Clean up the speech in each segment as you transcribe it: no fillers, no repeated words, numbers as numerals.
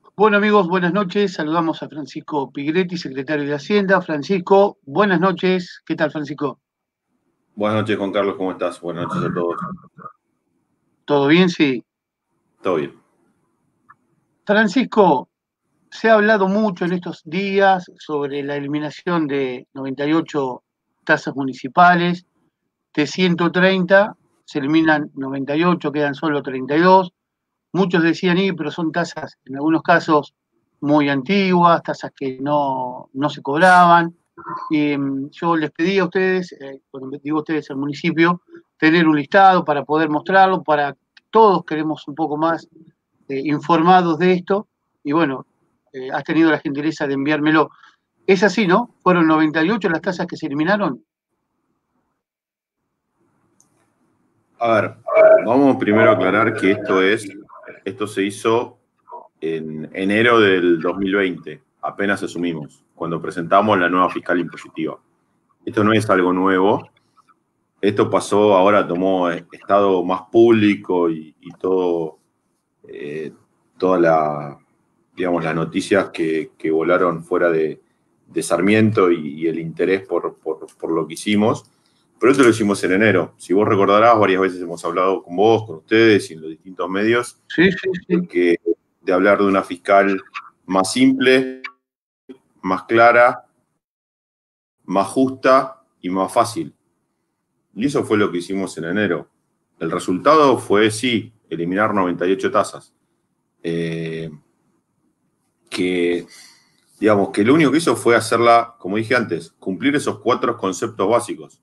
Bueno, amigos, buenas noches. Saludamos a Francisco Pigretti, secretario de Hacienda. Francisco, buenas noches. ¿Qué tal, Francisco? Buenas noches, Juan Carlos, ¿cómo estás? Buenas noches a todos. ¿Todo bien? Sí. Todo bien. Francisco, se ha hablado mucho en estos días sobre la eliminación de 98 tasas municipales. De 130 se eliminan 98, quedan solo 32. Muchos decían, pero son tasas, en algunos casos, muy antiguas, tasas que no se cobraban. Y yo les pedí a ustedes, cuando digo ustedes, al municipio, tener un listado para poder mostrarlo, para todos queremos un poco más informados de esto. Y bueno, has tenido la gentileza de enviármelo. Es así, ¿no? Fueron 98 las tasas que se eliminaron. A ver, vamos primero a aclarar que esto se hizo en enero del 2020, apenas asumimos, cuando presentamos la nueva fiscal impositiva. Esto no es algo nuevo, esto pasó, ahora tomó estado más público y todo, toda digamos, las noticias que volaron fuera de Sarmiento y el interés por lo que hicimos. Pero esto lo hicimos en enero. Si vos recordarás, varias veces hemos hablado con vos, con ustedes y en los distintos medios, Sí, sí, sí. de hablar de una fiscal más simple, más clara, más justa y más fácil. Y eso fue lo que hicimos en enero. El resultado fue, sí, eliminar 98 tasas. Que, digamos, que lo único que hizo fue hacerla, como dije antes, cumplir esos 4 conceptos básicos.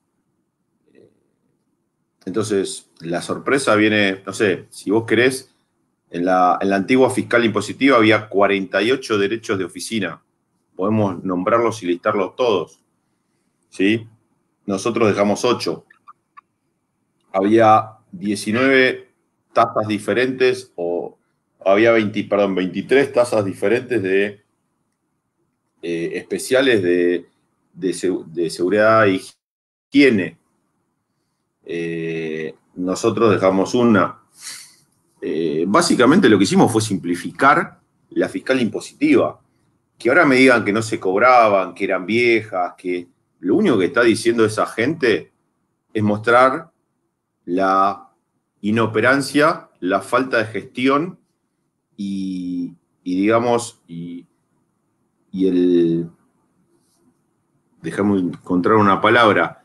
Entonces, la sorpresa viene, no sé, si vos querés, en la antigua fiscal impositiva había 48 derechos de oficina. Podemos nombrarlos y listarlos todos. ¿Sí? Nosotros dejamos 8. Había 19 tasas diferentes, o había 23 tasas diferentes de especiales de seguridad e higiene. Nosotros dejamos una. Básicamente lo que hicimos fue simplificar la fiscal impositiva. Que ahora me digan que no se cobraban, que eran viejas, que lo único que está diciendo esa gente es mostrar la inoperancia, la falta de gestión y digamos, y el, déjame encontrar una palabra,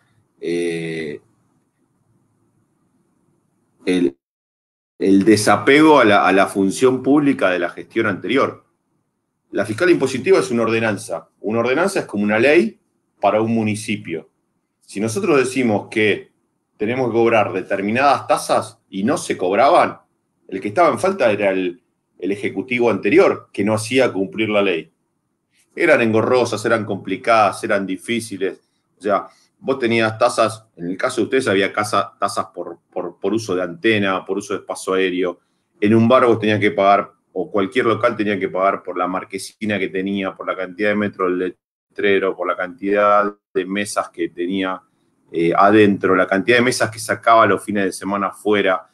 el, el desapego a la función pública de la gestión anterior. La fiscal impositiva es una ordenanza. Una ordenanza es como una ley para un municipio. Si nosotros decimos que tenemos que cobrar determinadas tasas y no se cobraban, el que estaba en falta era el ejecutivo anterior, que no hacía cumplir la ley. Eran engorrosas, eran complicadas, eran difíciles. O sea, vos tenías tasas, en el caso de ustedes había tasas por uso de antena, por uso de espacio aéreo. En un bar vos tenías que pagar, o cualquier local tenía que pagar por la marquesina que tenía, por la cantidad de metros del letrero, por la cantidad de mesas que tenía adentro, la cantidad de mesas que sacaba los fines de semana afuera.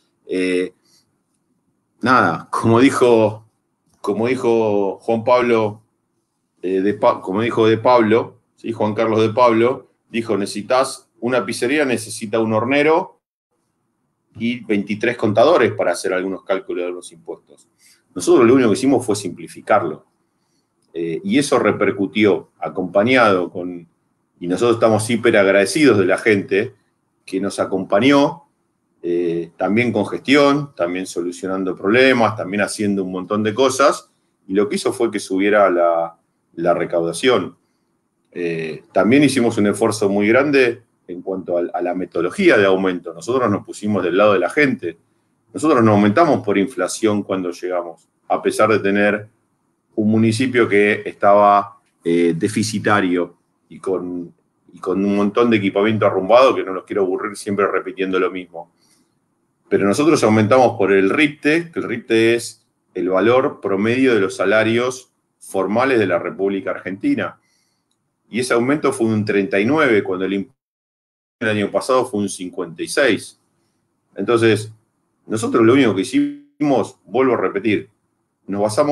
Nada, como dijo Juan Pablo, como dijo de Pablo, ¿sí? Juan Carlos de Pablo, dijo, necesitas una pizzería, necesita un hornero y 23 contadores para hacer algunos cálculos de los impuestos. Nosotros lo único que hicimos fue simplificarlo. Y eso repercutió, acompañado con, y nosotros estamos hiper agradecidos de la gente que nos acompañó, también con gestión, también solucionando problemas, también haciendo un montón de cosas, y lo que hizo fue que subiera la recaudación. También hicimos un esfuerzo muy grande en cuanto a la metodología de aumento. Nosotros nos pusimos del lado de la gente. Nosotros no aumentamos por inflación cuando llegamos, a pesar de tener un municipio que estaba deficitario y con un montón de equipamiento arrumbado, que no los quiero aburrir siempre repitiendo lo mismo. Pero nosotros aumentamos por el RIPTE, que el RIPTE es el valor promedio de los salarios formales de la República Argentina. Y ese aumento fue un 39, cuando el año pasado fue un 56. Entonces, nosotros lo único que hicimos, vuelvo a repetir, nos basamos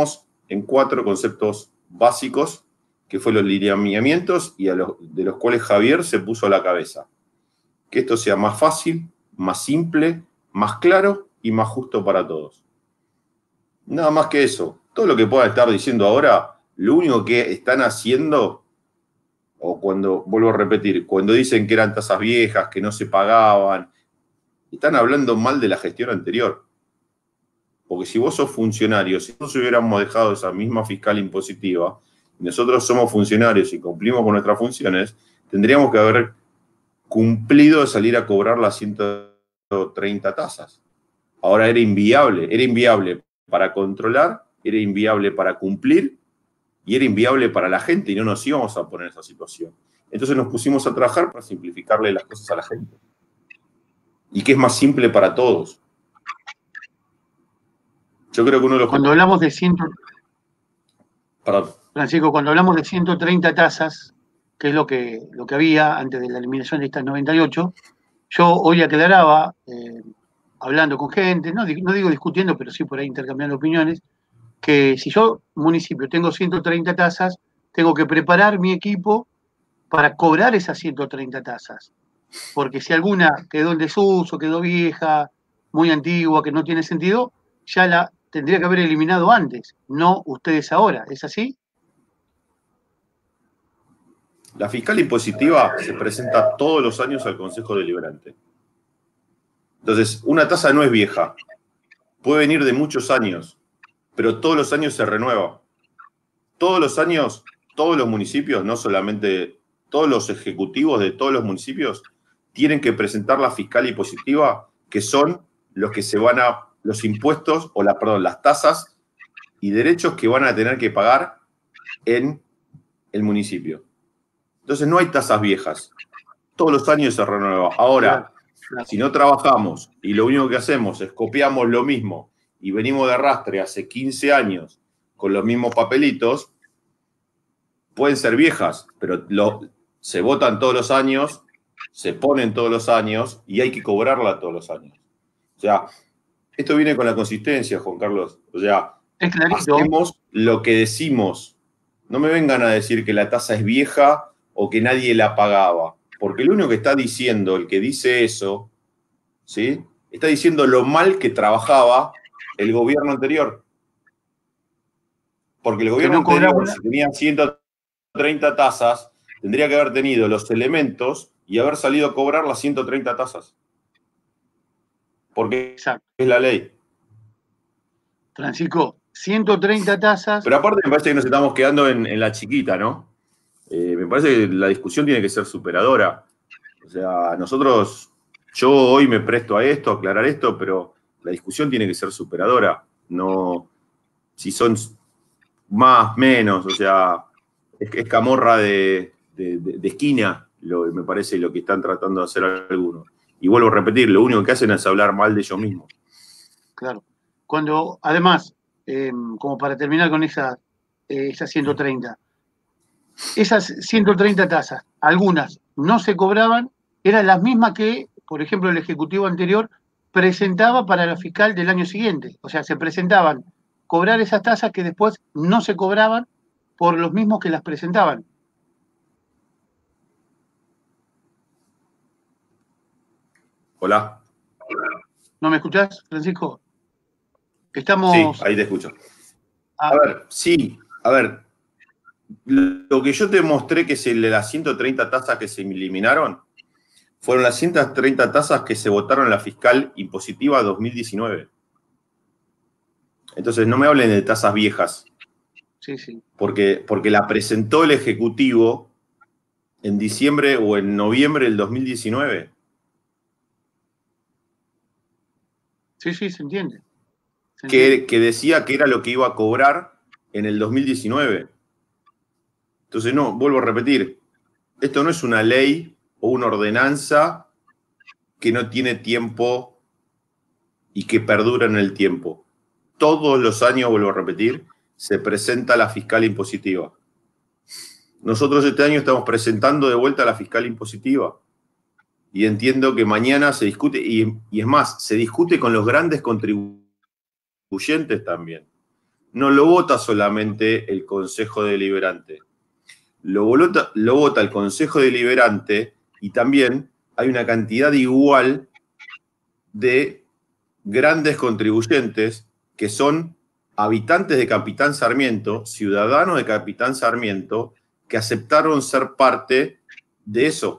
en 4 conceptos básicos, que fueron los lineamientos y de los cuales Javier se puso a la cabeza. Que esto sea más fácil, más simple, más claro y más justo para todos. Nada más que eso. Todo lo que puedan estar diciendo ahora, lo único que están haciendo, o cuando, vuelvo a repetir, cuando dicen que eran tasas viejas, que no se pagaban, están hablando mal de la gestión anterior. Porque si vos sos funcionario, si nosotros hubiéramos dejado esa misma fiscal impositiva, y nosotros somos funcionarios y cumplimos con nuestras funciones, tendríamos que haber cumplido de salir a cobrar las 130 tasas. Ahora era inviable para controlar, era inviable para cumplir y era inviable para la gente y no nos íbamos a poner en esa situación. Entonces nos pusimos a trabajar para simplificarle las cosas a la gente. Y que es más simple para todos. Yo creo que uno de los... Cuando hablamos de Perdón. Francisco, cuando hablamos de 130 tasas, que es lo que había antes de la eliminación de estas 98, yo hoy aclaraba, hablando con gente, no digo discutiendo, pero sí por ahí intercambiando opiniones, que si yo, municipio, tengo 130 tasas, tengo que preparar mi equipo para cobrar esas 130 tasas. Porque si alguna quedó en desuso, quedó vieja, muy antigua, que no tiene sentido, ya la tendría que haber eliminado antes, no ustedes ahora. ¿Es así? La fiscal impositiva se presenta todos los años al Consejo Deliberante. Entonces, una tasa no es vieja. Puede venir de muchos años, pero todos los años se renueva. Todos los años, todos los municipios, no solamente todos los ejecutivos de todos los municipios, tienen que presentar la fiscal impositiva, que son los que se van a, los impuestos, o las tasas y derechos que van a tener que pagar en el municipio. Entonces no hay tasas viejas. Todos los años se renueva. Ahora, si no trabajamos y lo único que hacemos es copiamos lo mismo y venimos de arrastre hace 15 años con los mismos papelitos, pueden ser viejas, pero se votan todos los años, se ponen todos los años y hay que cobrarla todos los años. O sea, esto viene con la consistencia, Juan Carlos. O sea, hacemos lo que decimos. No me vengan a decir que la tasa es vieja o que nadie la pagaba. Porque lo único que está diciendo, el que dice eso, ¿sí? Está diciendo lo mal que trabajaba el gobierno anterior. Porque el gobierno anterior, si tenía 130 tasas, tendría que haber tenido los elementos y haber salido a cobrar las 130 tasas. Porque exacto, es la ley. Francisco, 130 tasas. Pero aparte me parece que nos estamos quedando en la chiquita, ¿no? Me parece que la discusión tiene que ser superadora. O sea, yo hoy me presto a esto, a aclarar esto, pero la discusión tiene que ser superadora. No, si son más, menos, o sea, es camorra de esquina, me parece lo que están tratando de hacer algunos. Y vuelvo a repetir, lo único que hacen es hablar mal de ellos mismos. Claro. Cuando, además, como para terminar con esas 130, esas 130 tasas, algunas no se cobraban, eran las mismas que, por ejemplo, el Ejecutivo anterior presentaba para la fiscal del año siguiente. O sea, se presentaban cobrar esas tasas que después no se cobraban por los mismos que las presentaban. Hola. ¿No me escuchás, Francisco? Estamos... Sí, ahí te escucho. A ver, lo que yo te mostré que es el de las 130 tasas que se eliminaron, fueron las 130 tasas que se votaron en la fiscal impositiva 2019. Entonces, no me hablen de tasas viejas. Sí, sí. Porque la presentó el Ejecutivo en diciembre o en noviembre del 2019. Sí, sí, se entiende. Que decía que era lo que iba a cobrar en el 2019. Entonces, no, vuelvo a repetir, esto no es una ley o una ordenanza que no tiene tiempo y que perdura en el tiempo. Todos los años, vuelvo a repetir, se presenta la fiscal impositiva. Nosotros este año estamos presentando de vuelta la fiscal impositiva. Y entiendo que mañana se discute, y es más, se discute con los grandes contribuyentes también. no lo vota solamente el Consejo Deliberante, lo vota el Consejo Deliberante y también hay una cantidad igual de grandes contribuyentes que son habitantes de Capitán Sarmiento, ciudadanos de Capitán Sarmiento, que aceptaron ser parte de eso.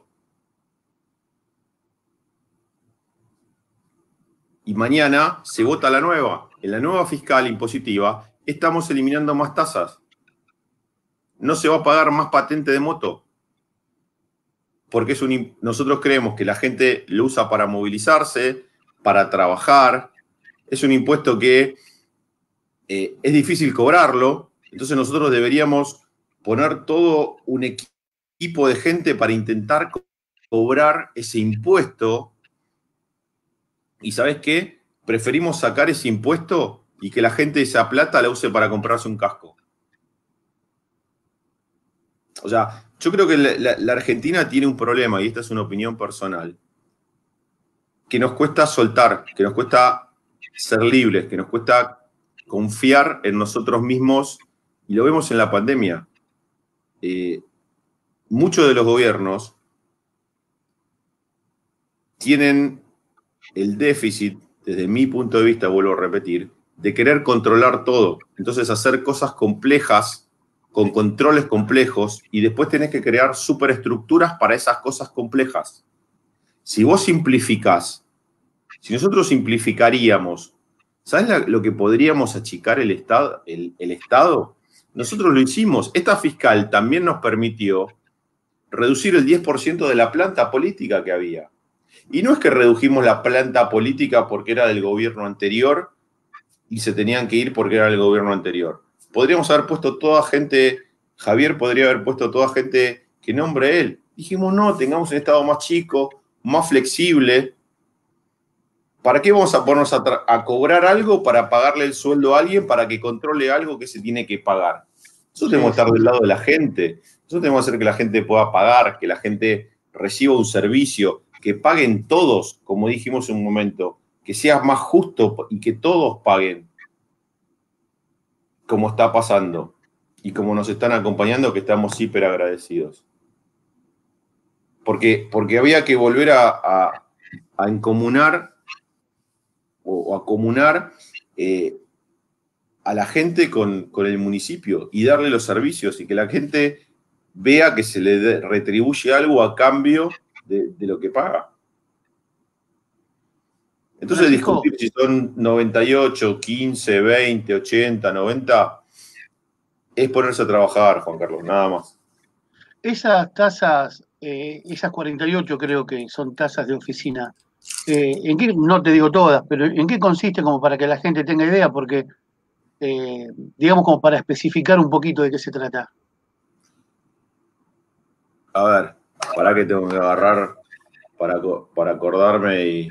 Y mañana se vota la nueva. En la nueva fiscal impositiva estamos eliminando más tasas. No se va a pagar más patente de moto. Porque nosotros creemos que la gente lo usa para movilizarse, para trabajar. Es un impuesto que es difícil cobrarlo. Entonces nosotros deberíamos poner todo un equipo de gente para intentar cobrar ese impuesto. ¿Y sabes qué? Preferimos sacar ese impuesto y que la gente esa plata la use para comprarse un casco. O sea, yo creo que la Argentina tiene un problema, y esta es una opinión personal, que nos cuesta soltar, que nos cuesta ser libres, que nos cuesta confiar en nosotros mismos, y lo vemos en la pandemia. Muchos de los gobiernos tienen el déficit, desde mi punto de vista, vuelvo a repetir, de querer controlar todo. Entonces, hacer cosas complejas, con controles complejos, y después tenés que crear superestructuras para esas cosas complejas. Si vos simplificás, si nosotros simplificaríamos, ¿sabés lo que podríamos achicar el Estado? Nosotros lo hicimos. Esta fiscal también nos permitió reducir el 10% de la planta política que había. Y no es que redujimos la planta política porque era del gobierno anterior y se tenían que ir porque era del gobierno anterior. Podríamos haber puesto toda gente, Javier podría haber puesto toda gente que nombre él. Dijimos, no, tengamos un Estado más chico, más flexible. ¿Para qué vamos a ponernos a cobrar algo para pagarle el sueldo a alguien para que controle algo que se tiene que pagar? Nosotros tenemos que estar del lado de la gente. Nosotros tenemos que hacer que la gente pueda pagar, que la gente reciba un servicio, que paguen todos, como dijimos en un momento, que sea más justo y que todos paguen, como está pasando y como nos están acompañando, que estamos hiper agradecidos. Porque había que volver a encomunar o a comunar a la gente con el municipio y darle los servicios y que la gente vea que se le retribuye algo a cambio de lo que paga. Entonces, discutir si son 98, 15, 20, 80, 90, es ponerse a trabajar, Juan Carlos, nada más. Esas tasas, esas 48 creo que son tasas de oficina. ¿En qué, no te digo todas, pero en qué consiste como para que la gente tenga idea? Porque, digamos, como para especificar un poquito de qué se trata. A ver, para que tengo que agarrar para acordarme y...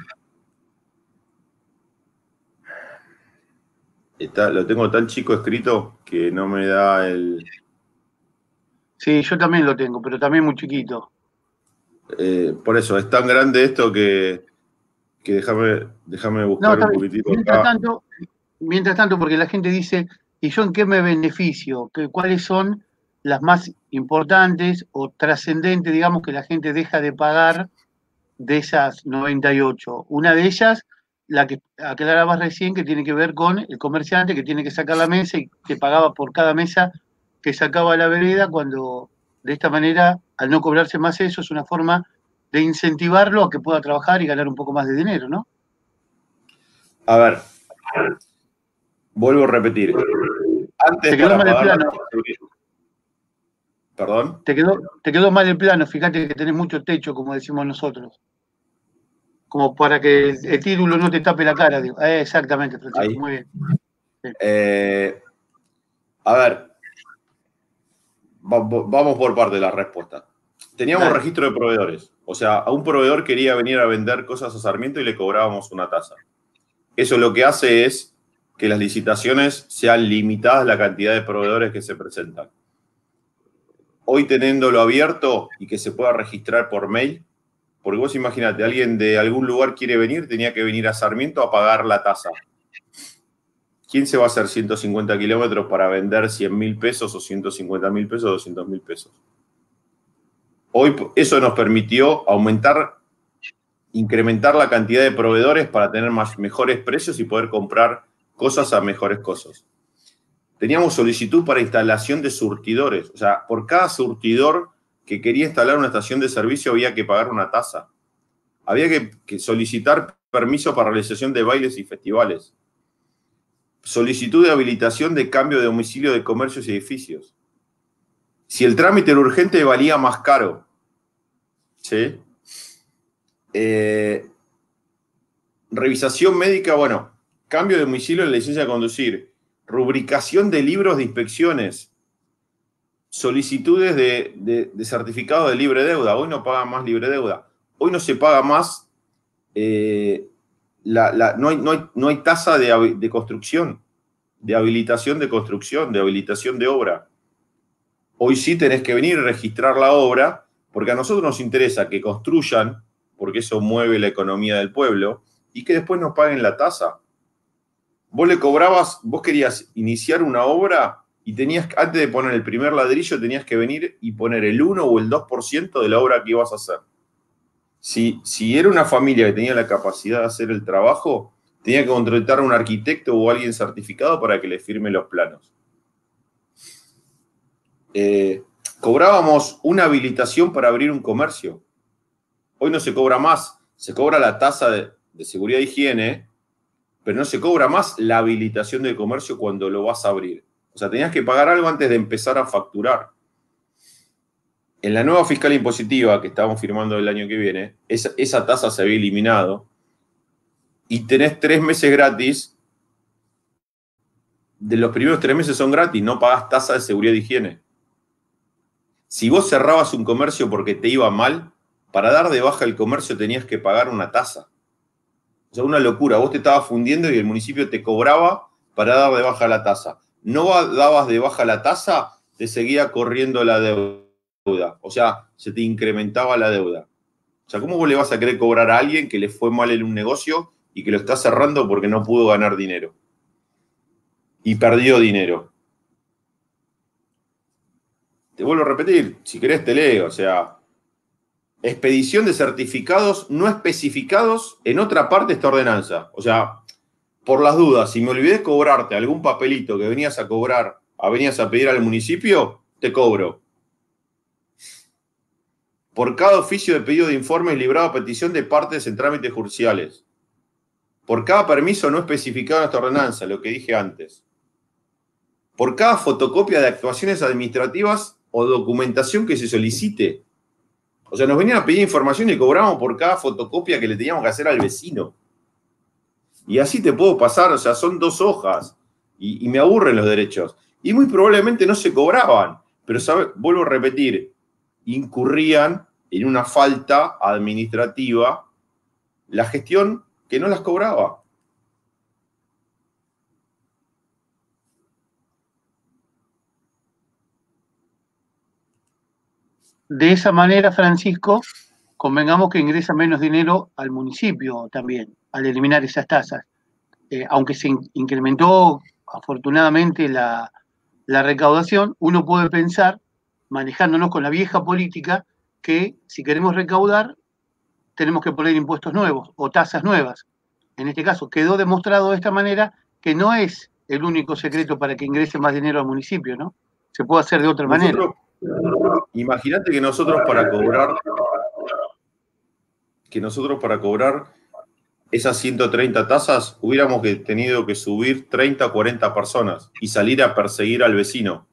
Lo tengo tan chico escrito que no me da el... Sí, yo también lo tengo, pero también muy chiquito. Por eso, es tan grande esto que déjame buscar un poquitito acá. Mientras tanto, porque la gente dice, ¿y yo en qué me beneficio? ¿Cuáles son las más importantes o trascendentes, digamos, que la gente deja de pagar de esas 98? Una de ellas, la que aclarabas recién, que tiene que ver con el comerciante que tiene que sacar la mesa y que pagaba por cada mesa que sacaba a la vereda, cuando de esta manera, al no cobrarse más eso, es una forma de incentivarlo a que pueda trabajar y ganar un poco más de dinero, ¿no? A ver, vuelvo a repetir. Antes te quedó mal el plano. ¿Perdón? Te quedó mal el plano, fíjate que tenés mucho techo, como decimos nosotros. Como para que el título no te tape la cara, digo. Exactamente, Francisco, Ahí. muy bien. Sí. A ver, vamos por parte de la respuesta. Teníamos registro de proveedores. O sea, a un proveedor quería venir a vender cosas a Sarmiento y le cobrábamos una tasa. Eso lo que hace es que las licitaciones sean limitadas la cantidad de proveedores que se presentan. Hoy teniéndolo abierto y que se pueda registrar por mail, porque vos imaginate, alguien de algún lugar quiere venir, tenía que venir a Sarmiento a pagar la tasa. ¿quién se va a hacer 150 kilómetros para vender 100.000 pesos o 150.000 pesos o 200.000 pesos? Hoy eso nos permitió incrementar la cantidad de proveedores para tener mejores precios y poder comprar cosas a mejores costos. Teníamos solicitud para instalación de surtidores. O sea, por cada surtidor que quería instalar una estación de servicio había que pagar una tasa. Había que solicitar permiso para realización de bailes y festivales. Solicitud de habilitación de cambio de domicilio de comercios y edificios. Si el trámite era urgente, valía más caro. ¿Sí? Revisación médica, bueno, cambio de domicilio en la licencia de conducir, rubricación de libros de inspecciones, solicitudes de certificado de libre deuda. Hoy no pagan más libre deuda. Hoy no se paga más, no hay tasa de construcción, de habilitación de construcción, de habilitación de obra. Hoy sí tenés que venir y registrar la obra, porque a nosotros nos interesa que construyan, porque eso mueve la economía del pueblo, y que después nos paguen la tasa. Vos querías iniciar una obra y antes de poner el primer ladrillo, tenías que venir y poner el 1 o el 2% de la obra que ibas a hacer. Si era una familia que tenía la capacidad de hacer el trabajo, tenía que contratar a un arquitecto o alguien certificado para que le firme los planos. Cobrábamos una habilitación para abrir un comercio. Hoy no se cobra más, se cobra la tasa de seguridad e higiene, pero no se cobra más la habilitación del comercio cuando lo vas a abrir. O sea, tenías que pagar algo antes de empezar a facturar. En la nueva fiscal impositiva que estamos firmando el año que viene, esa tasa se había eliminado y tenés 3 meses gratis. De los primeros 3 meses son gratis, no pagás tasa de seguridad e higiene. Si vos cerrabas un comercio porque te iba mal, para dar de baja el comercio tenías que pagar una tasa. O sea, una locura. Vos te estabas fundiendo y el municipio te cobraba para dar de baja la tasa. No dabas de baja la tasa, te seguía corriendo la deuda. O sea, se te incrementaba la deuda. O sea, ¿cómo vos le vas a querer cobrar a alguien que le fue mal en un negocio y que lo está cerrando porque no pudo ganar dinero? Y perdió dinero. Te vuelvo a repetir, si querés te leo, o sea, expedición de certificados no especificados en otra parte de esta ordenanza. O sea, por las dudas, si me olvidé cobrarte algún papelito que venías a cobrar, venías a pedir al municipio, te cobro. Por cada oficio de pedido de informes librado a petición de partes en trámites judiciales. Por cada permiso no especificado en esta ordenanza, lo que dije antes. Por cada fotocopia de actuaciones administrativas o documentación que se solicite. O sea, nos venían a pedir información y cobramos por cada fotocopia que le teníamos que hacer al vecino. Y así te puedo pasar, o sea, son 2 hojas y me aburren los derechos. Y muy probablemente no se cobraban, pero vuelvo a repetir, incurrían en una falta administrativa la gestión que no las cobraba. De esa manera, Francisco, convengamos que ingresa menos dinero al municipio también, al eliminar esas tasas. Aunque se incrementó afortunadamente la recaudación, uno puede pensar, manejándonos con la vieja política, que si queremos recaudar, tenemos que poner impuestos nuevos o tasas nuevas. En este caso, quedó demostrado de esta manera que no es el único secreto para que ingrese más dinero al municipio, ¿no? Se puede hacer de otra manera. Imagínate que nosotros para cobrar esas 130 tasas hubiéramos tenido que subir 30 o 40 personas y salir a perseguir al vecino.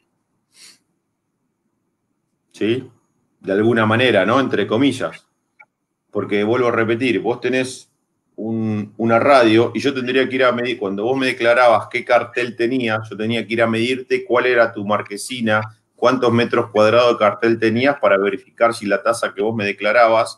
¿Sí? De alguna manera, ¿no? Entre comillas. Porque vuelvo a repetir, vos tenés una radio y yo tendría que ir a medir, cuando vos me declarabas qué cartel tenías, yo tenía que ir a medirte cuál era tu marquesina, cuántos metros cuadrados de cartel tenías para verificar si la tasa que vos me declarabas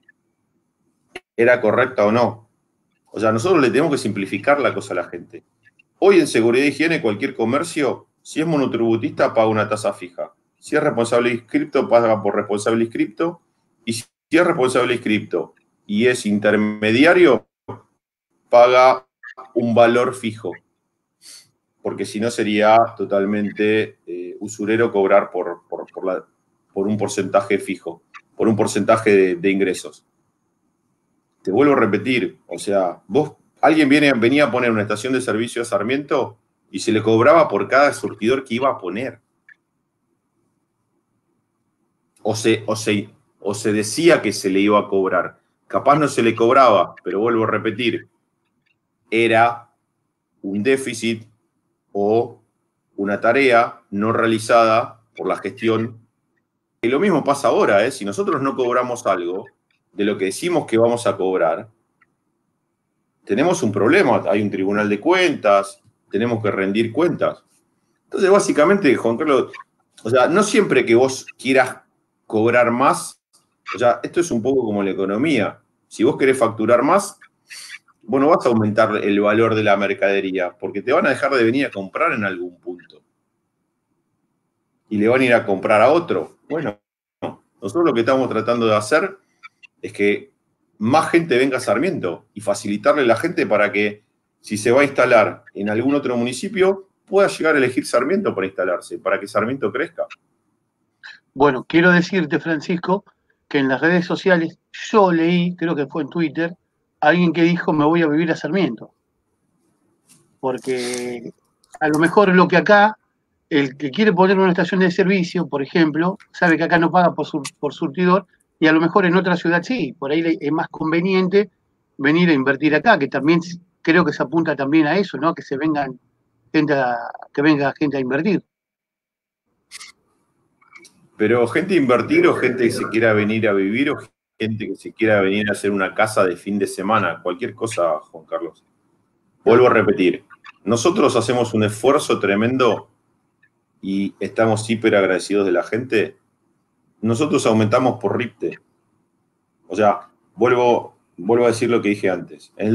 era correcta o no. O sea, nosotros le tenemos que simplificar la cosa a la gente. Hoy en seguridad e higiene, cualquier comercio, si es monotributista, paga una tasa fija. Si es responsable inscripto, paga por responsable inscripto. Y si es responsable inscripto y es intermediario, paga un valor fijo. porque si no sería totalmente usurero cobrar por un porcentaje fijo, por un porcentaje de ingresos. Te vuelvo a repetir, o sea, alguien venía a poner una estación de servicio a Sarmiento y se le cobraba por cada surtidor que iba a poner. O se decía que se le iba a cobrar. Capaz no se le cobraba, pero vuelvo a repetir, era un déficit o una tarea no realizada por la gestión. Y lo mismo pasa ahora, ¿eh? Si nosotros no cobramos algo de lo que decimos que vamos a cobrar, tenemos un problema. Hay un tribunal de cuentas, tenemos que rendir cuentas. Entonces, básicamente, Juan Carlos, o sea, no siempre que vos quieras cobrar más, o sea, esto es un poco como la economía. Si vos querés facturar más, vos no vas a aumentar el valor de la mercadería, porque te van a dejar de venir a comprar en algún punto. Y le van a ir a comprar a otro. Bueno, no. Nosotros lo que estamos tratando de hacer es que más gente venga a Sarmiento y facilitarle a la gente para que, si se va a instalar en algún otro municipio, pueda llegar a elegir Sarmiento para instalarse, para que Sarmiento crezca. Bueno, quiero decirte, Francisco, que en las redes sociales yo leí, creo que fue en Twitter, a alguien que dijo me voy a vivir a Sarmiento. Porque a lo mejor lo que acá, el que quiere poner una estación de servicio, por ejemplo, sabe que acá no paga por surtidor, y a lo mejor en otra ciudad sí, por ahí es más conveniente venir a invertir acá, que también creo que se apunta también a eso, ¿no? Que venga gente a invertir. Pero gente a invertir o gente que se quiera venir a vivir o gente que se quiera venir a hacer una casa de fin de semana, cualquier cosa, Juan Carlos. Vuelvo a repetir, nosotros hacemos un esfuerzo tremendo y estamos hiper agradecidos de la gente. Nosotros aumentamos por RIPTE. O sea, vuelvo a decir lo que dije antes. En el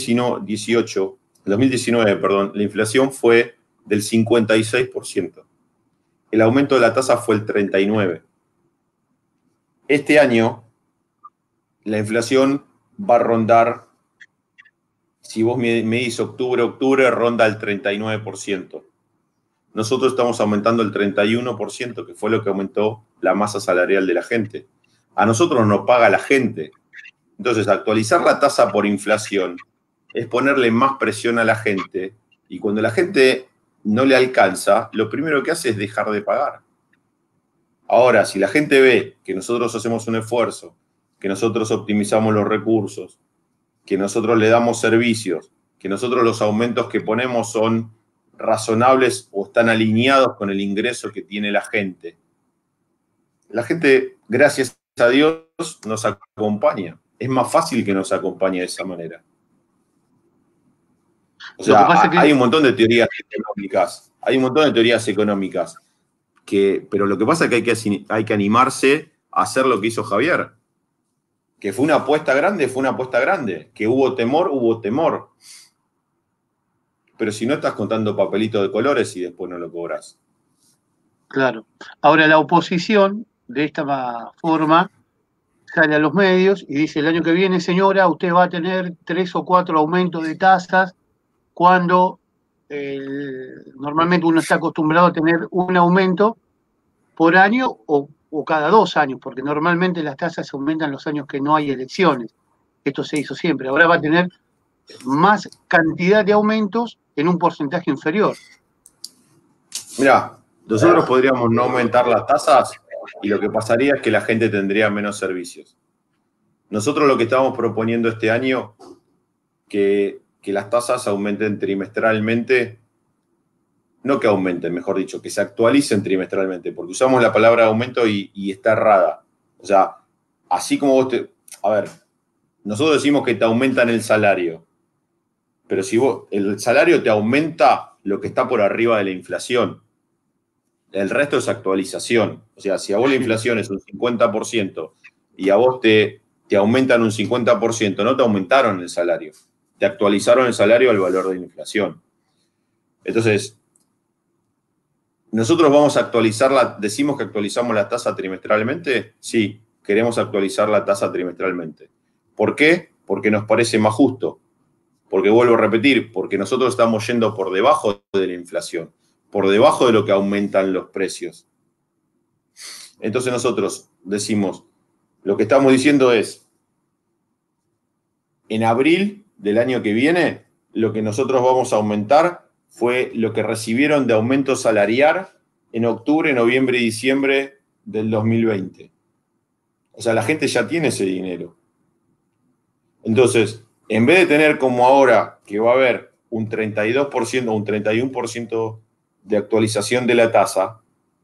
2019, la inflación fue del 56%. El aumento de la tasa fue el 39%. Este año, la inflación va a rondar, si vos medís octubre, ronda el 39%. Nosotros estamos aumentando el 31%, que fue lo que aumentó la masa salarial de la gente. A nosotros nos paga la gente. Entonces, actualizar la tasa por inflación es ponerle más presión a la gente, y cuando la gente no le alcanza, lo primero que hace es dejar de pagar. Ahora, si la gente ve que nosotros hacemos un esfuerzo, que nosotros optimizamos los recursos, que nosotros le damos servicios, que nosotros los aumentos que ponemos son razonables o están alineados con el ingreso que tiene la gente, gracias a Dios, nos acompaña. Es más fácil que nos acompañe de esa manera. O sea, hay un montón de teorías económicas, pero lo que pasa es que hay que animarse a hacer lo que hizo Javier. Que fue una apuesta grande. Que hubo temor. Pero si no, estás contando papelitos de colores y después no lo cobras. Claro. Ahora la oposición, de esta forma, sale a los medios y dice: el año que viene, señora, usted va a tener 3 o 4 aumentos de tasas, cuando normalmente uno está acostumbrado a tener un aumento por año o cada 2 años, porque normalmente las tasas se aumentan los años que no hay elecciones. Esto se hizo siempre. Ahora va a tener más cantidad de aumentos en un porcentaje inferior. Mirá, nosotros podríamos no aumentar las tasas y lo que pasaría es que la gente tendría menos servicios. Nosotros lo que estamos proponiendo este año, que las tasas aumenten trimestralmente, no que aumenten, mejor dicho, que se actualicen trimestralmente, porque usamos la palabra aumento y está errada. O sea, así como a ver, nosotros decimos que te aumentan el salario, pero si el salario te aumenta lo que está por arriba de la inflación. El resto es actualización. O sea, si a vos la inflación es un 50% y a vos te aumentan un 50%, no te aumentaron el salario. Te actualizaron el salario al valor de la inflación. Entonces, nosotros vamos a decimos que actualizamos la tasa trimestralmente. Sí, queremos actualizar la tasa trimestralmente. ¿Por qué? Porque nos parece más justo. Porque vuelvo a repetir, porque nosotros estamos yendo por debajo de la inflación, por debajo de lo que aumentan los precios. Entonces nosotros decimos, lo que estamos diciendo es, en abril del año que viene, lo que nosotros vamos a aumentar fue lo que recibieron de aumento salarial en octubre, noviembre y diciembre del 2020. O sea, la gente ya tiene ese dinero. Entonces, en vez de tener como ahora, que va a haber un 32% o un 31% de actualización de la tasa,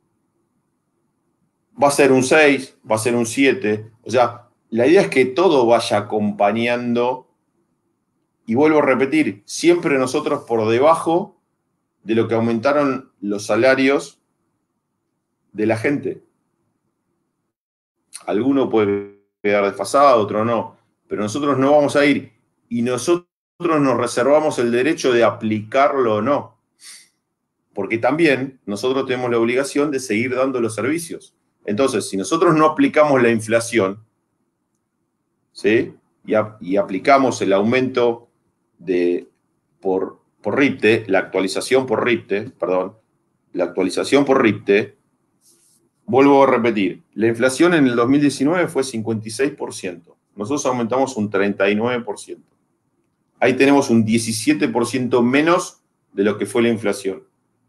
va a ser un 6, va a ser un 7. O sea, la idea es que todo vaya acompañando, y vuelvo a repetir, siempre nosotros por debajo de lo que aumentaron los salarios de la gente. Alguno puede quedar desfasado, otro no, pero nosotros no vamos a ir, y nosotros nos reservamos el derecho de aplicarlo o no, porque también nosotros tenemos la obligación de seguir dando los servicios. Entonces, si nosotros no aplicamos la inflación, ¿sí? y aplicamos el aumento por RIPTE, la actualización por RIPTE, vuelvo a repetir, la inflación en el 2019 fue 56%, nosotros aumentamos un 39%. Ahí tenemos un 17% menos de lo que fue la inflación.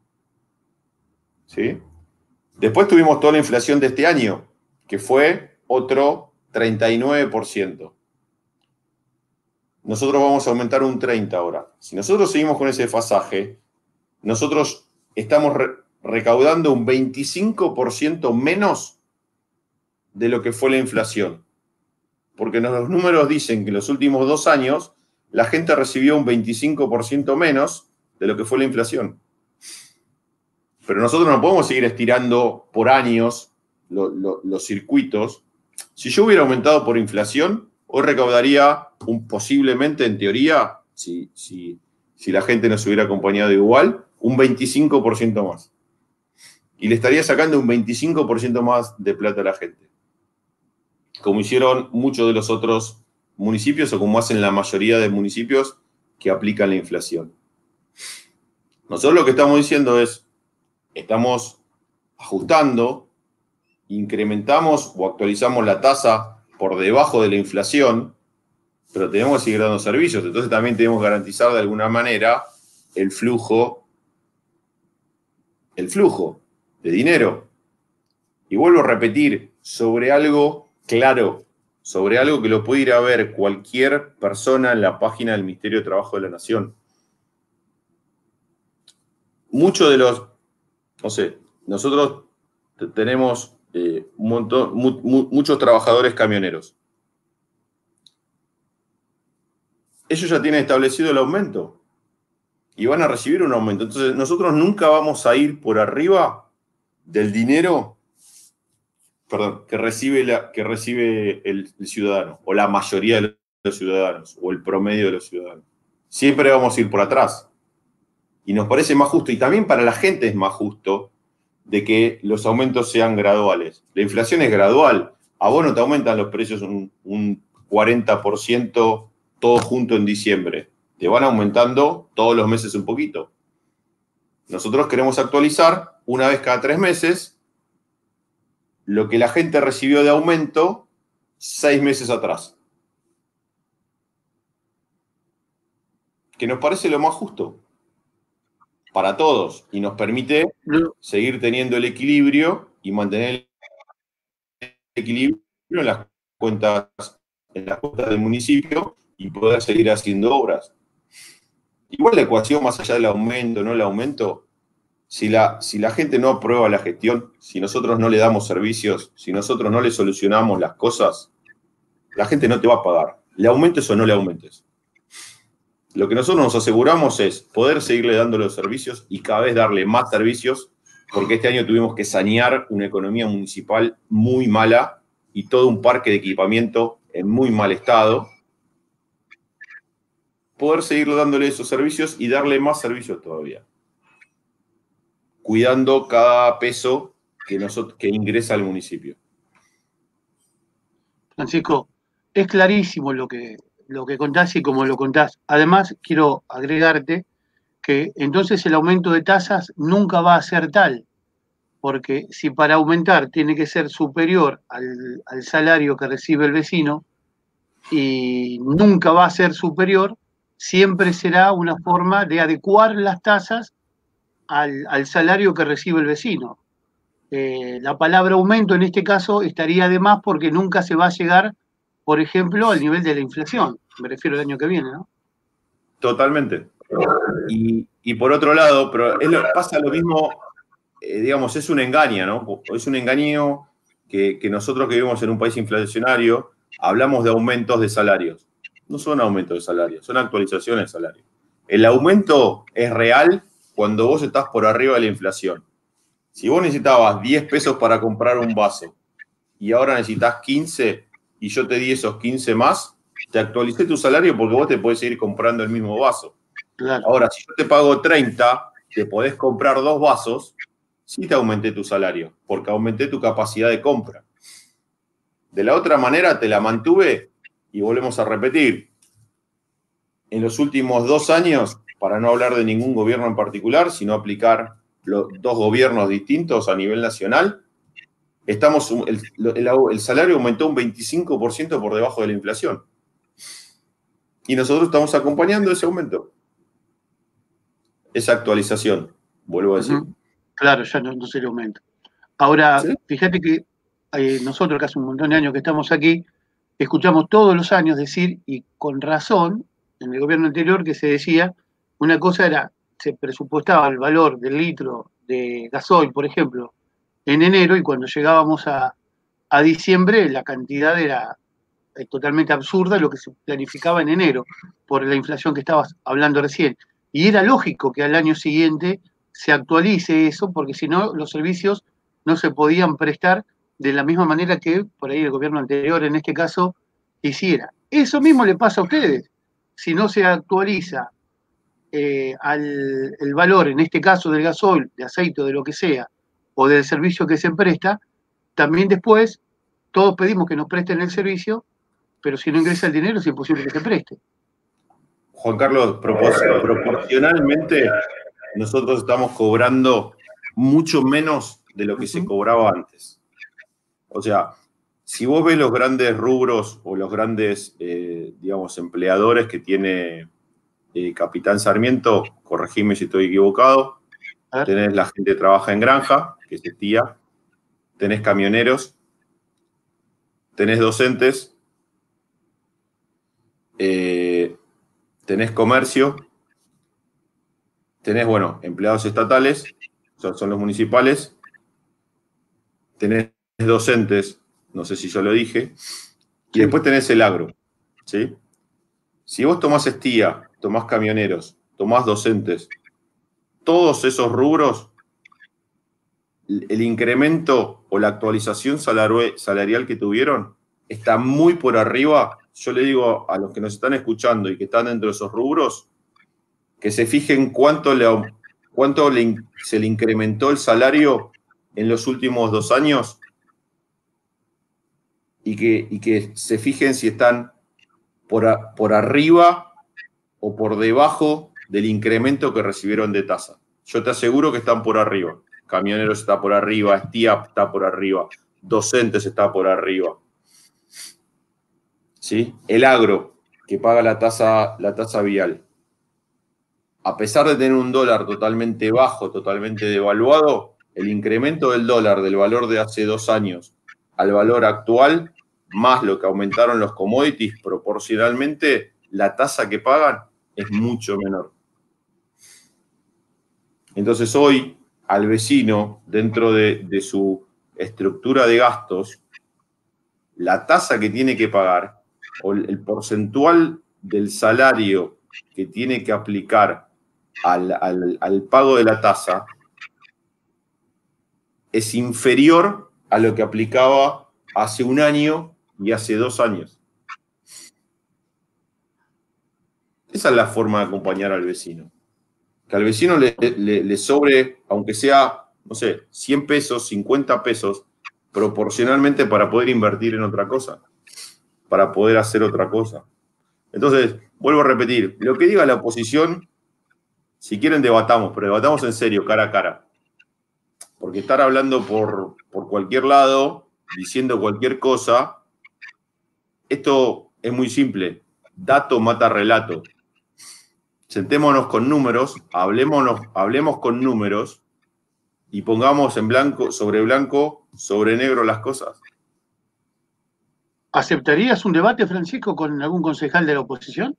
¿Sí? Después tuvimos toda la inflación de este año, que fue otro 39%. Nosotros vamos a aumentar un 30% ahora. Si nosotros seguimos con ese desfasaje, nosotros estamos recaudando un 25% menos de lo que fue la inflación. Porque los números dicen que en los últimos 2 años la gente recibió un 25% menos de lo que fue la inflación. Pero nosotros no podemos seguir estirando por años los circuitos. Si yo hubiera aumentado por inflación, hoy recaudaría posiblemente, en teoría, si la gente nos hubiera acompañado igual, un 25% más. Y le estaría sacando un 25% más de plata a la gente. Como hicieron muchos de los otros municipios o como hacen la mayoría de municipios que aplican la inflación. Nosotros lo que estamos diciendo es, estamos ajustando, incrementamos o actualizamos la tasa por debajo de la inflación, pero tenemos que seguir dando servicios. Entonces también tenemos que garantizar de alguna manera el flujo de dinero. Y vuelvo a repetir, sobre algo claro, sobre algo que lo puede ir a ver cualquier persona en la página del Ministerio de Trabajo de la Nación. Muchos de los, nosotros tenemos muchos trabajadores camioneros. Ellos ya tienen establecido el aumento y van a recibir un aumento. Entonces, nosotros nunca vamos a ir por arriba del dinero, que recibe el ciudadano, o la mayoría de los ciudadanos, o el promedio de los ciudadanos. Siempre vamos a ir por atrás. Y nos parece más justo, y también para la gente es más justo, de que los aumentos sean graduales. La inflación es gradual. A vos no te aumentan los precios un 40% todo junto en diciembre. Te van aumentando todos los meses un poquito. Nosotros queremos actualizar una vez cada 3 meses lo que la gente recibió de aumento 6 meses atrás. Que nos parece lo más justo para todos y nos permite seguir teniendo el equilibrio y mantener el equilibrio en las cuentas del municipio y poder seguir haciendo obras. Igual la ecuación, más allá del aumento, no el aumento, si la gente no aprueba la gestión, si nosotros no le damos servicios, si nosotros no le solucionamos las cosas, la gente no te va a pagar. Le aumentes o no le aumentes. Lo que nosotros nos aseguramos es poder seguirle dando los servicios y cada vez darle más servicios, porque este año tuvimos que sanear una economía municipal muy mala y todo un parque de equipamiento en muy mal estado. Poder seguirle dándole esos servicios y darle más servicios todavía, cuidando cada peso que ingresa al municipio. Francisco, es clarísimo lo que lo que contás y cómo lo contás. Además, quiero agregarte que entonces el aumento de tasas nunca va a ser tal, porque si para aumentar tiene que ser superior al salario que recibe el vecino y nunca va a ser superior, siempre será una forma de adecuar las tasas al salario que recibe el vecino. La palabra aumento en este caso estaría de más porque nunca se va a llegar, por ejemplo, al nivel de la inflación. Me refiero al año que viene, ¿no? Totalmente. Y por otro lado, pero pasa lo mismo, digamos, es un engaño, ¿no? Es un engaño que nosotros que vivimos en un país inflacionario hablamos de aumentos de salarios. No son aumentos de salarios, son actualizaciones de salarios. El aumento es real cuando vos estás por arriba de la inflación. Si vos necesitabas 10 pesos para comprar un vaso y ahora necesitas 15 y yo te di esos 15 más, te actualicé tu salario porque vos te podés seguir comprando el mismo vaso. Claro. Ahora, si yo te pago 30, te podés comprar 2 vasos, sí te aumenté tu salario, porque aumenté tu capacidad de compra. De la otra manera te la mantuve y volvemos a repetir. En los últimos 2 años, para no hablar de ningún gobierno en particular, sino aplicar los 2 gobiernos distintos a nivel nacional, el salario aumentó un 25% por debajo de la inflación. Y nosotros estamos acompañando ese aumento. Esa actualización, vuelvo a decir. Claro, ya no sería aumento. Ahora, ¿Sí? fíjate que nosotros, que hace un montón de años que estamos aquí, escuchamos todos los años decir, y con razón, en el gobierno anterior que se decía, una cosa era, se presupuestaba el valor del litro de gasoil, por ejemplo, en enero, y cuando llegábamos a diciembre la cantidad era totalmente absurda lo que se planificaba en enero, por la inflación que estabas hablando recién. Y era lógico que al año siguiente se actualice eso, porque si no, los servicios no se podían prestar de la misma manera que por ahí el gobierno anterior, en este caso, hiciera. Eso mismo le pasa a ustedes. Si no se actualiza el valor, en este caso del gasoil, de aceite o de lo que sea, o del servicio que se presta, también después todos pedimos que nos presten el servicio, pero si no ingresa el dinero es imposible que se preste. Juan Carlos, proporcionalmente nosotros estamos cobrando mucho menos de lo que se cobraba antes. O sea, si vos ves los grandes rubros o los grandes, digamos, empleadores que tiene Capitán Sarmiento, corregime si estoy equivocado, tenés la gente que trabaja en granja, que es tía, tenés camioneros, tenés docentes, tenés comercio, tenés, bueno, empleados estatales, son los municipales, tenés docentes, no sé si yo lo dije, y después tenés el agro, ¿sí? Si vos tomás estía, tomás camioneros, tomás docentes, todos esos rubros, el incremento o la actualización salarial que tuvieron está muy por arriba. Yo le digo a los que nos están escuchando y que están dentro de esos rubros, que se fijen cuánto se le incrementó el salario en los últimos 2 años y que se fijen si están por arriba o por debajo del incremento que recibieron de tasa. Yo te aseguro que están por arriba. Camioneros está por arriba, estía está por arriba, docentes está por arriba. ¿Sí? El agro, que paga la tasa vial, a pesar de tener un dólar totalmente bajo, totalmente devaluado, el incremento del dólar del valor de hace 2 años al valor actual, más lo que aumentaron los commodities, proporcionalmente la tasa que pagan es mucho menor. Entonces hoy al vecino, dentro de su estructura de gastos, la tasa que tiene que pagar o el porcentual del salario que tiene que aplicar al pago de la tasa es inferior a lo que aplicaba hace 1 año y hace 2 años. Esa es la forma de acompañar al vecino. Que al vecino le sobre, aunque sea, no sé, 100 pesos, 50 pesos, proporcionalmente para poder invertir en otra cosa, para poder hacer otra cosa. Entonces, vuelvo a repetir, lo que diga la oposición, si quieren debatamos, pero debatamos en serio, cara a cara. Porque estar hablando por cualquier lado, diciendo cualquier cosa, esto es muy simple. Dato mata relato. Sentémonos con números, hablemos con números y pongamos en blanco, sobre negro las cosas. ¿Aceptarías un debate, Francisco, con algún concejal de la oposición?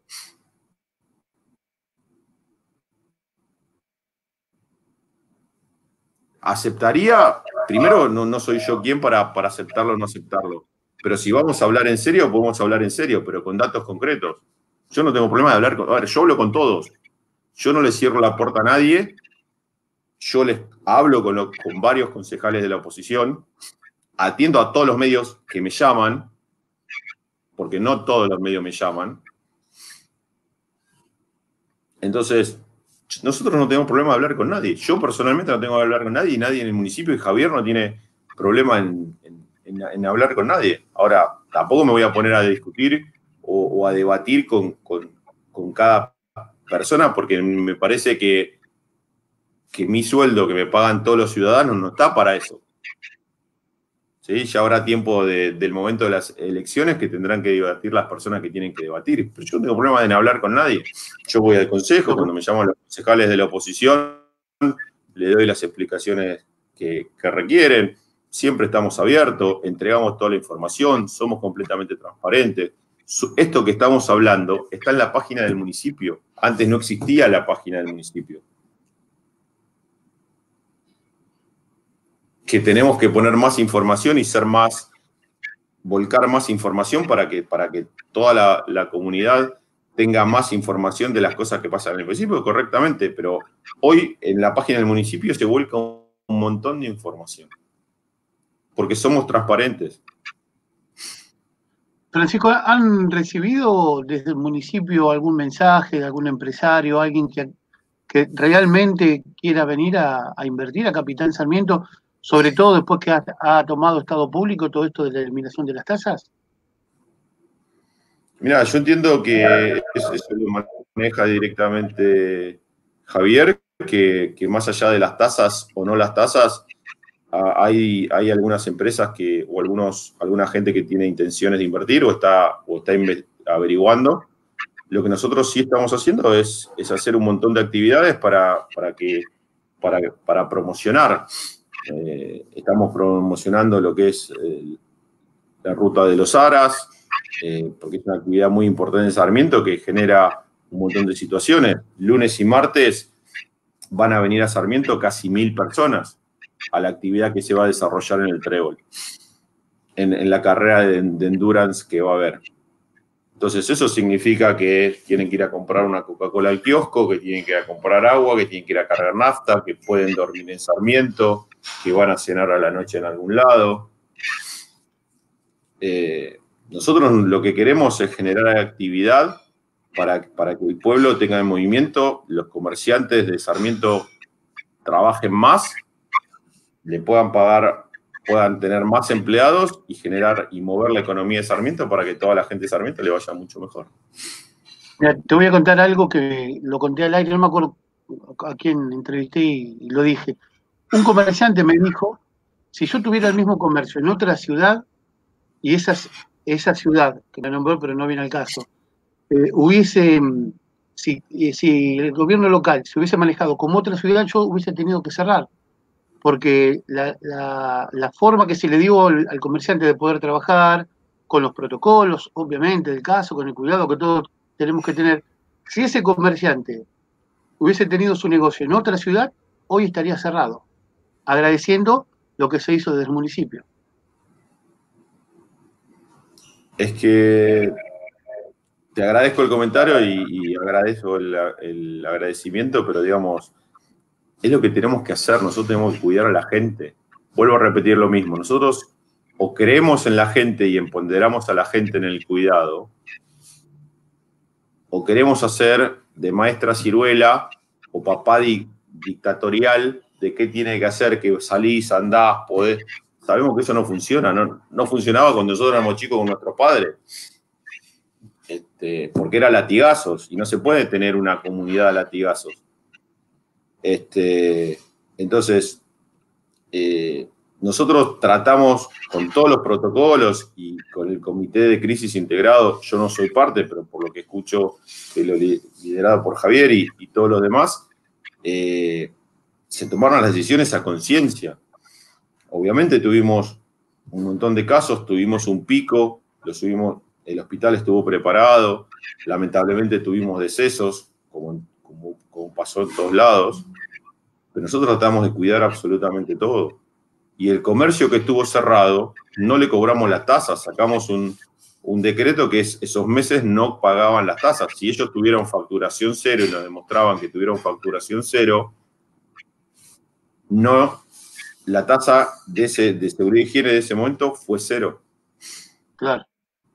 Aceptaría, primero no soy yo quien para aceptarlo o no aceptarlo, pero si vamos a hablar en serio, podemos hablar en serio, pero con datos concretos. Yo no tengo problema de hablar a ver, yo hablo con todos, yo no les cierro la puerta a nadie, yo les hablo con varios concejales de la oposición, atiendo a todos los medios que me llaman, porque no todos los medios me llaman. Entonces, nosotros no tenemos problema de hablar con nadie. Yo personalmente no tengo que hablar con nadie, y nadie en el municipio, y Javier no tiene problema en hablar con nadie. Ahora, tampoco me voy a poner a discutir o a debatir con cada persona, porque me parece que mi sueldo que me pagan todos los ciudadanos no está para eso. ¿Sí? Ya habrá tiempo del momento de las elecciones que tendrán que debatir las personas que tienen que debatir. Pero yo no tengo problema en hablar con nadie. Yo voy al consejo, cuando me llaman los concejales de la oposición, le doy las explicaciones que requieren. Siempre estamos abiertos, entregamos toda la información, somos completamente transparentes. Esto que estamos hablando está en la página del municipio. Antes no existía la página del municipio. Que tenemos que poner más información y volcar más información para que toda la comunidad tenga más información de las cosas que pasan en el municipio correctamente, pero hoy en la página del municipio se vuelca un montón de información, porque somos transparentes. Francisco, ¿han recibido desde el municipio algún mensaje de algún empresario, alguien que realmente quiera venir a invertir a Capitán Sarmiento, sobre todo después que ha tomado Estado Público todo esto de la eliminación de las tasas? Mira, yo entiendo que eso lo maneja directamente Javier, que más allá de las tasas o no las tasas, hay algunas empresas o alguna gente que tiene intenciones de invertir o está averiguando. Lo que nosotros sí estamos haciendo es hacer un montón de actividades para promocionar. Estamos promocionando lo que es la ruta de los Aras, porque es una actividad muy importante en Sarmiento que genera un montón de situaciones. Lunes y martes van a venir a Sarmiento casi 1000 personas a la actividad que se va a desarrollar en el Trébol, en la carrera de endurance que va a haber. Entonces eso significa que tienen que ir a comprar una Coca-Cola al kiosco, que tienen que ir a comprar agua, que tienen que ir a cargar nafta, que pueden dormir en Sarmiento, que van a cenar a la noche en algún lado. Nosotros lo que queremos es generar actividad para que el pueblo tenga en movimiento, los comerciantes de Sarmiento trabajen más, le puedan pagar, puedan tener más empleados y mover la economía de Sarmiento para que toda la gente de Sarmiento le vaya mucho mejor. Mira, te voy a contar algo que lo conté al aire, no me acuerdo a quién entrevisté y lo dije. Un comerciante me dijo, si yo tuviera el mismo comercio en otra ciudad, y esa ciudad, que me nombró pero no viene al caso, si el gobierno local se hubiese manejado como otra ciudad, yo hubiese tenido que cerrar, porque la forma que se le dio al comerciante de poder trabajar, con los protocolos, obviamente, del caso, con el cuidado que todos tenemos que tener, si ese comerciante hubiese tenido su negocio en otra ciudad, hoy estaría cerrado, agradeciendo lo que se hizo desde el municipio. Es que te agradezco el comentario y agradezco el agradecimiento, pero digamos, es lo que tenemos que hacer. Nosotros tenemos que cuidar a la gente. Vuelvo a repetir lo mismo. Nosotros o creemos en la gente y empoderamos a la gente en el cuidado, o queremos hacer de maestra ciruela o papá dictatorial de qué tiene que hacer, que salís, andás, podés. Sabemos que eso no funciona. No funcionaba cuando nosotros éramos chicos con nuestros padres. porque era latigazos, y no se puede tener una comunidad a latigazos. Entonces, nosotros tratamos con todos los protocolos y con el comité de crisis integrado, yo no soy parte, pero por lo que escucho, lo liderado por Javier y todos los demás, se tomaron las decisiones a conciencia. Obviamente tuvimos un montón de casos, tuvimos un pico, el hospital estuvo preparado, lamentablemente tuvimos decesos, como pasó en todos lados, pero nosotros tratamos de cuidar absolutamente todo. Y el comercio que estuvo cerrado, no le cobramos las tasas, sacamos un decreto que esos meses no pagaban las tasas. Si ellos tuvieron facturación cero y nos demostraban que tuvieron facturación cero, no, la tasa de seguridad y higiene de ese momento fue cero. Claro.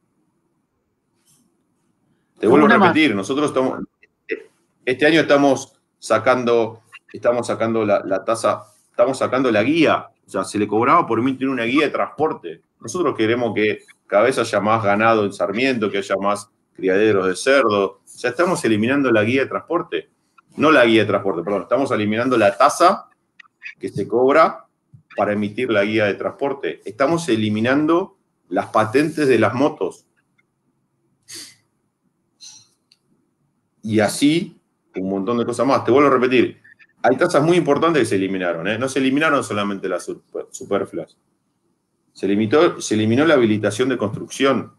Te vuelvo a repetir, nosotros este año estamos sacando la tasa, estamos sacando la guía, o sea, se le cobraba por emitir una guía de transporte. Nosotros queremos que cada vez haya más ganado en Sarmiento, que haya más criaderos de cerdo. O sea, estamos eliminando la guía de transporte. No la guía de transporte, perdón, estamos eliminando la tasa que se cobra para emitir la guía de transporte. Estamos eliminando las patentes de las motos. Y así, un montón de cosas más. Te vuelvo a repetir, hay tasas muy importantes que se eliminaron, ¿eh? No se eliminaron solamente las superfluas. Se eliminó la habilitación de construcción.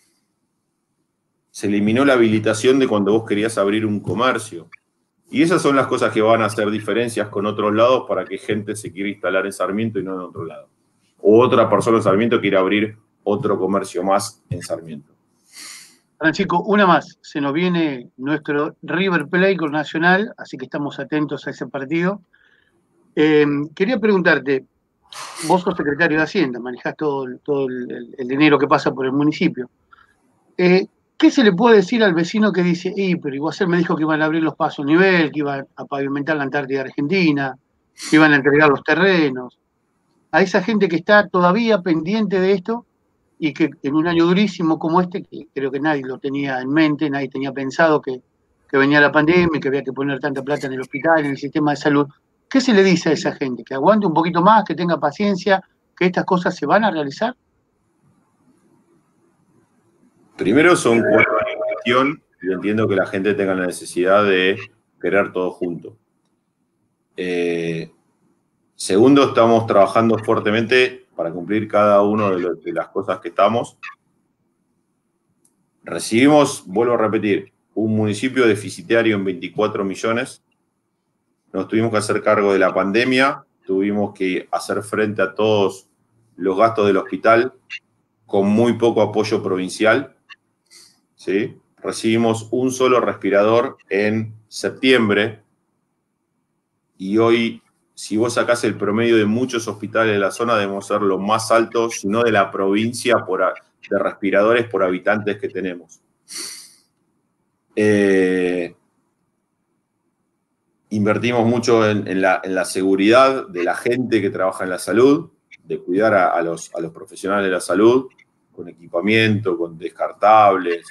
Se eliminó la habilitación de cuando vos querías abrir un comercio. Y esas son las cosas que van a hacer diferencias con otros lados para que gente se quiera instalar en Sarmiento y no en otro lado. O otra persona en Sarmiento quiera abrir otro comercio más en Sarmiento. Francisco, una más. Se nos viene nuestro River Plate con Nacional, así que estamos atentos a ese partido. Quería preguntarte, vos sos secretario de Hacienda, manejás todo el dinero que pasa por el municipio. ¿Qué se le puede decir al vecino que dice, pero Iguacel me dijo que iban a abrir los pasos a nivel, que iban a pavimentar la Antártida Argentina, que iban a entregar los terrenos? A esa gente que está todavía pendiente de esto y que en un año durísimo como este, que creo que nadie lo tenía en mente, nadie tenía pensado que venía la pandemia y que había que poner tanta plata en el hospital, en el sistema de salud, ¿qué se le dice a esa gente? ¿Que aguante un poquito más, que tenga paciencia, que estas cosas se van a realizar? Primero son 4 años de gestión y entiendo que la gente tenga la necesidad de querer todo junto. Segundo, estamos trabajando fuertemente para cumplir cada una de las cosas que estamos. Recibimos, vuelvo a repetir, un municipio deficitario en 24 millones. Nos tuvimos que hacer cargo de la pandemia, tuvimos que hacer frente a todos los gastos del hospital con muy poco apoyo provincial. ¿Sí? Recibimos un solo respirador en septiembre y hoy, si vos sacás el promedio de muchos hospitales de la zona, debemos ser los más altos, si no de la provincia, de respiradores por habitantes que tenemos. Invertimos mucho en la seguridad de la gente que trabaja en la salud, de cuidar a los profesionales de la salud, con equipamiento, con descartables.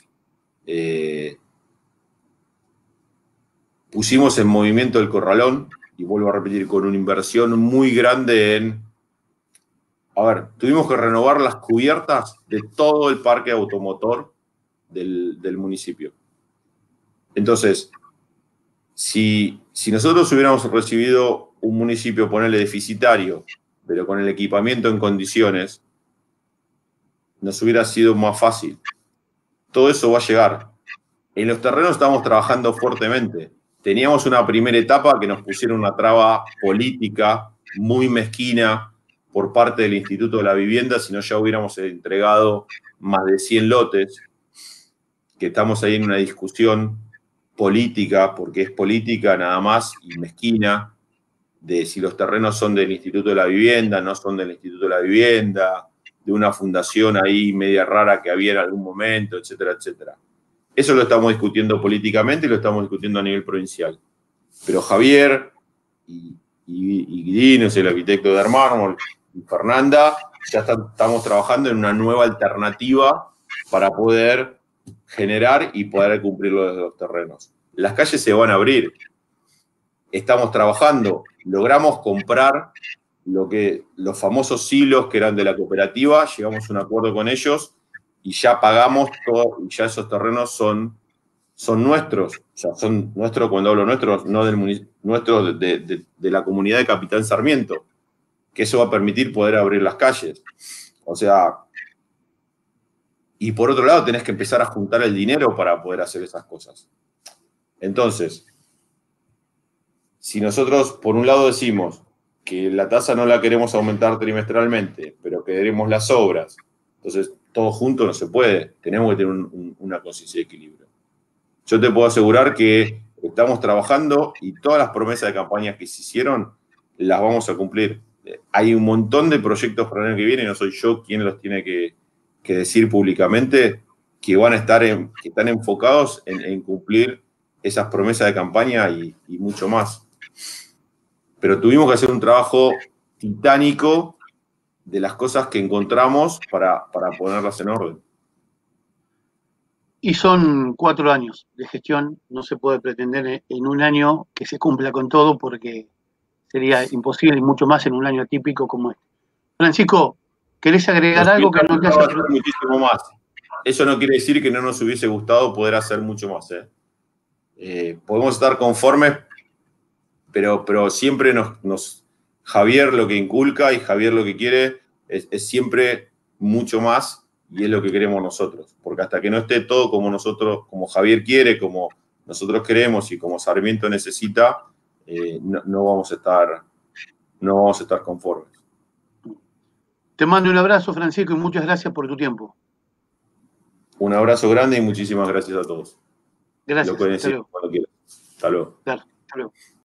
Pusimos en movimiento el corralón, y vuelvo a repetir, con una inversión muy grande tuvimos que renovar las cubiertas de todo el parque automotor del municipio. Entonces, si nosotros hubiéramos recibido un municipio, ponerle deficitario, pero con el equipamiento en condiciones, nos hubiera sido más fácil. Todo eso va a llegar. En los terrenos estamos trabajando fuertemente. Teníamos una primera etapa que nos pusieron una traba política muy mezquina por parte del Instituto de la Vivienda, si no ya hubiéramos entregado más de 100 lotes, que estamos ahí en una discusión política, porque es política nada más y mezquina, de si los terrenos son del Instituto de la Vivienda, no son del Instituto de la Vivienda, de una fundación ahí media rara que había en algún momento, etcétera, etcétera. Eso lo estamos discutiendo políticamente y lo estamos discutiendo a nivel provincial. Pero Javier y Guidino, el arquitecto de Mármol, y Fernanda, ya estamos trabajando en una nueva alternativa para poder generar y poder cumplirlo desde los terrenos. Las calles se van a abrir. Estamos trabajando. Logramos comprar los famosos silos que eran de la cooperativa, llegamos a un acuerdo con ellos y ya pagamos todo, y ya esos terrenos son nuestros. O sea, son nuestros, cuando hablo nuestros, no nuestros de la comunidad de Capitán Sarmiento, que eso va a permitir poder abrir las calles. O sea, y por otro lado tenés que empezar a juntar el dinero para poder hacer esas cosas. Entonces, si nosotros por un lado decimos que la tasa no la queremos aumentar trimestralmente, pero que queremos las obras, entonces todo junto no se puede, tenemos que tener una consistencia de equilibrio. Yo te puedo asegurar que estamos trabajando y todas las promesas de campaña que se hicieron las vamos a cumplir. Hay un montón de proyectos para el año que viene, no soy yo quien los tiene que decir públicamente, que van a estar que están enfocados en cumplir esas promesas de campaña y mucho más. Pero tuvimos que hacer un trabajo titánico de las cosas que encontramos para ponerlas en orden. Y son 4 años de gestión, no se puede pretender en un año que se cumpla con todo porque sería imposible, y mucho más en un año típico como este. Francisco, ¿querés agregar algo que no te haya preguntado? Muchísimo más. Eso no quiere decir que no nos hubiese gustado poder hacer mucho más. Podemos estar conformes, pero siempre Javier lo que inculca y Javier lo que quiere es siempre mucho más, y es lo que queremos nosotros. Porque hasta que no esté todo como nosotros, como Javier quiere, como nosotros queremos y como Sarmiento necesita, no vamos a estar conformes. Te mando un abrazo, Francisco, y muchas gracias por tu tiempo. Un abrazo grande y muchísimas gracias a todos. Gracias. Lo pueden decir cuando quieran. Hasta luego. Claro, hasta luego.